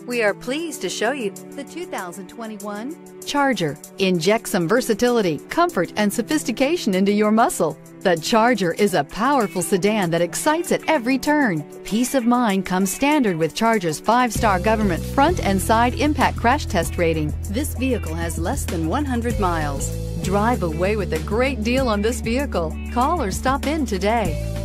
We are pleased to show you the 2021 Charger. Inject some versatility, comfort, and sophistication into your muscle. The Charger is a powerful sedan that excites at every turn. Peace of mind comes standard with Charger's 5-star government front and side impact crash test rating. This vehicle has less than 100 miles. Drive away with a great deal on this vehicle. Call or stop in today.